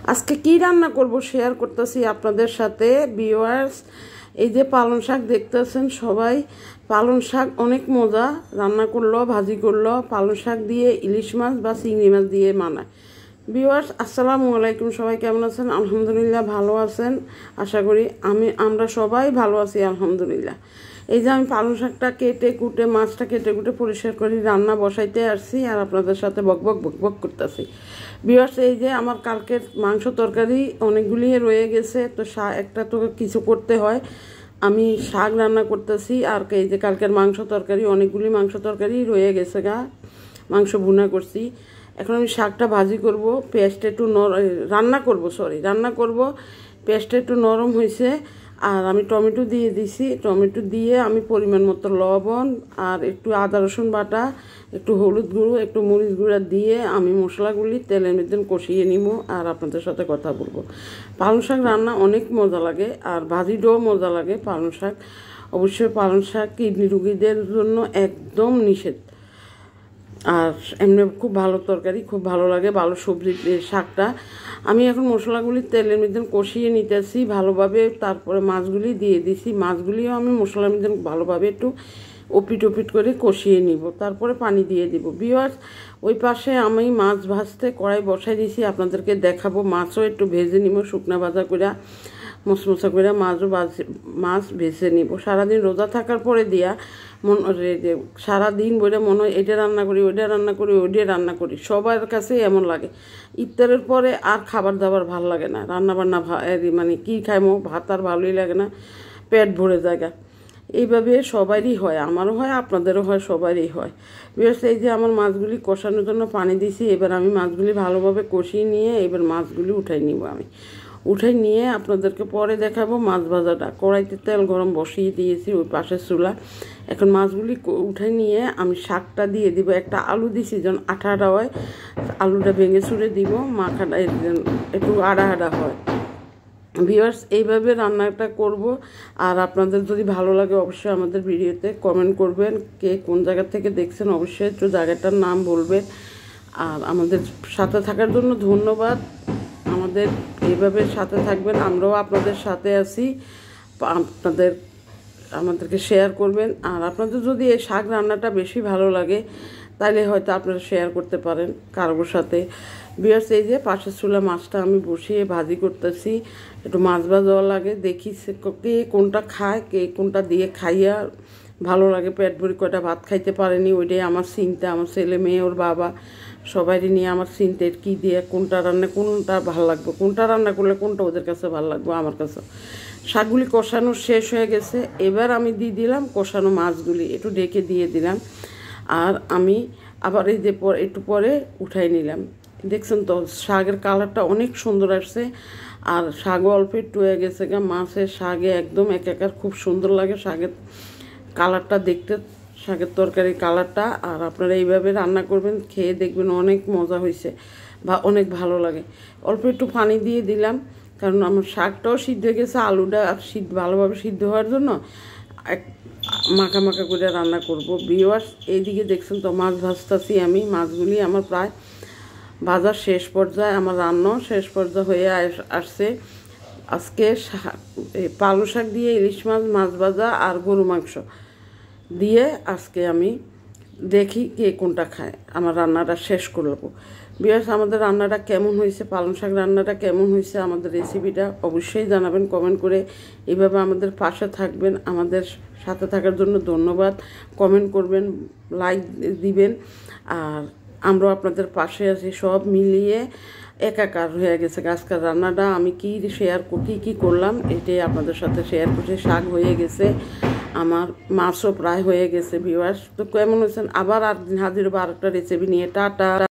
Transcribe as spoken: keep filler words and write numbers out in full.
আজকে কি রান্না করব শেয়ার করতেছি আপনাদের সাথে ভিউয়ার্স। এই যে পালং শাক দেখতেছেন সবাই, পালং শাক অনেক মজা, রান্না করলো ভাজি করলো পালং শাক দিয়ে ইলিশ মাছ বা চিংড়ি মাছ দিয়ে মানায়। ভিউয়ার্স আসসালামু আলাইকুম, সবাই কেমন আছেন? আলহামদুলিল্লাহ ভালো আছেন আশা করি। আমি আমরা সবাই ভালো আছি আলহামদুলিল্লাহ। এই যে আমি পালং শাকটা কেটে কুটে মাছটা কেটে কুটে পরিষ্কার করি রান্না বসাইতে আসছি আর আপনাদের সাথে বকবক বকবক করতেছি। ভিউয়ার্স এই যে আমার কালকের মাংস তরকারি অনেকগুলি রয়ে গেছে, তো শাক একটা তো কিছু করতে হয়। আমি শাক রান্না করতেছি আর এই যে কালকের মাংস তরকারি অনেকগুলি মাংস তরকারি রয়ে গেছে গা, মাংস ভুনা করছি। এখন আমি শাকটা ভাজি করব, পেঁয়াজটা একটু নর রান্না করব সরি রান্না করব পেঁয়াজটা একটু নরম হয়েছে আর আমি টমেটো দিয়ে দিছি। টমেটো দিয়ে আমি পরিমাণ মতো লবণ আর একটু আদা রসুন বাটা, একটু হলুদ গুঁড়ো, একটু মরিচ গুঁড়া দিয়ে আমি মশলাগুলি তেলের মধ্যে কষিয়ে নিব আর আপনাদের সাথে কথা বলবো। পালং শাক রান্না অনেক মজা লাগে আর ভাজিটাও মজা লাগে। পালং শাক অবশ্যই পালং শাক কিডনি রুগীদের জন্য একদম নিষেধ, আর এমনি খুব ভালো তরকারি, খুব ভালো লাগে ভালো সবজি শাকটা। আমি এখন মশলাগুলি তেলের মধ্যে কষিয়ে নিতেছি ভালোভাবে, তারপরে মাছগুলি দিয়ে দিছি। মাছগুলিও আমি মশলার মধ্যে ভালোভাবে একটু ওপিট ওপিট করে কষিয়ে নিব, তারপরে পানি দিয়ে দিব। ভিউয়ার্স ওই পাশে আমি মাছ ভাজতে কড়াই বসাই দিয়েছি, আপনাদেরকে দেখাবো। মাছও একটু ভেজে নিব শুকনা ভাজা করে, মশমশা করে মাছও ভাজে মাছ ভেজে নিব। সারাদিন রোজা থাকার পরে দিয়া মন সারাদিন বলে মনে হয় এটা রান্না করি ওইটা রান্না করি ওইটা রান্না করি, সবার কাছেই এমন লাগে। ইফতারের পরে আর খাবার দাবার ভালো লাগে না, রান্নাবান্না মানে কী খাইমো ভাত আর ভালোই লাগে না, পেট ভরে জায়গা। এইভাবে সবারই হয়, আমারও হয় আপনাদেরও হয়, সবারই হয়। বিশেষ এই যে আমার মাছগুলি কষানোর জন্য পানি দিছি, এবার আমি মাছগুলি ভালোভাবে কষিয়ে নিয়ে এবার মাছগুলি উঠাই নিব। আমি উঠাই নিয়ে আপনাদেরকে পরে দেখাবো মাছ ভাজাটা। কড়াইতে তেল গরম বসিয়ে দিয়েছি ওই পাশের চুলা। এখন মাছগুলি উঠাই নিয়ে আমি শাকটা দিয়ে দিব। একটা আলু দিছি যেন আঠা আঠা হয়, আলুটা ভেঙে ছুঁড়ে দিব, মাখাটা একটু আড়া আড়া হয়। ভিউয়ার্স এইভাবে রান্নাটা করব আর আপনাদের যদি ভালো লাগে অবশ্যই আমাদের ভিডিওতে কমেন্ট করবেন। কে কোন জায়গা থেকে দেখছেন অবশ্যই একটু জায়গাটার নাম বলবেন। আর আমাদের সাথে থাকার জন্য ধন্যবাদ। আমাদের এইভাবে সাথে থাকবেন, আমরাও আপনাদের সাথে আছি। আপনাদের আমাদেরকে শেয়ার করবেন। আর আপনাদের যদি এই শাক রান্নাটা বেশি ভালো লাগে তাইলে হয়তো আপনারা শেয়ার করতে পারেন কারোর সাথে। ভিউয়ার্স এই যে পাশের চুলা মাছটা আমি বসিয়ে ভাজি করতেছি, একটু মাছ ভাজাও লাগে। দেখি কে কোনটা খায়, কে কোনটা দিয়ে খাইয়া ভালো লাগে। পেট ভরি কয়টা ভাত খাইতে পারেনি ওইটাই আমার চিন্তা। আমার ছেলে মেয়ে ওর বাবা সবাইকে নিয়ে আমার চিন্তা কী দিয়ে কোনটা রান্না কোনটা ভালো লাগবে, কোনটা রান্না করলে কোনটা ওদের কাছে ভালো লাগবে আমার কাছে। শাকগুলি কষানো শেষ হয়ে গেছে, এবার আমি দিয়ে দিলাম কষানো মাছগুলি, একটু ডেকে দিয়ে দিলাম। আর আমি আবার এই যে পর একটু পরে উঠাই নিলাম। দেখছেন তো শাকের কালারটা অনেক সুন্দর আসছে আর শাকও অল্প একটু হয়ে গেছে গা। মাছের শাকে একদম এক একার খুব সুন্দর লাগে শাকের কালারটা দেখতে, শাকের তরকারির কালারটা। আর আপনারা এইভাবে রান্না করবেন, খেয়ে দেখবেন অনেক মজা হয়েছে বা অনেক ভালো লাগে। অল্প একটু পানি দিয়ে দিলাম কারণ আমার শাকটাও সিদ্ধ হয়ে গেছে, আলুটা সিদ্ধ ভালোভাবে সিদ্ধ হওয়ার জন্য এক মাখা মাখা করে রান্না করব। ভিউয়ার্স এইদিকে দেখছেন তো মাছ ভাজতেছি আমি। মাছগুলি আমার প্রায় ভাজার শেষ পর্যায়ে, আমার রান্নাও শেষ পর্যায়ে হয়ে আসছে। আজকে পালং শাক দিয়ে ইলিশ মাছ মাছ ভাজা আর গরু মাংস দিয়ে আজকে আমি দেখি কে কোনটা খায়। আমার রান্নাটা শেষ করবো। বিয়াস আমাদের রান্নাটা কেমন হয়েছে, পালং শাক রান্নাটা কেমন হয়েছে, আমাদের রেসিপিটা অবশ্যই জানাবেন কমেন্ট করে। এইভাবে আমাদের পাশে থাকবেন, আমাদের সাথে থাকার জন্য ধন্যবাদ। কমেন্ট করবেন, লাইক দিবেন। আর আমরাও আপনাদের পাশে আছি। সব মিলিয়ে একাকার হয়ে গেছে আজকের রান্নাটা। আমি কী শেয়ার কী কী করলাম এটাই আপনাদের সাথে শেয়ার করছি। শাক হয়ে গেছে আমার, মাছও প্রায় হয়ে গেছে। ভিউয়ার্স তো কেমন হয়েছেন, আবার আর দিন হাজির হবো আরেকটা রেসিপি নিয়ে। টাটা।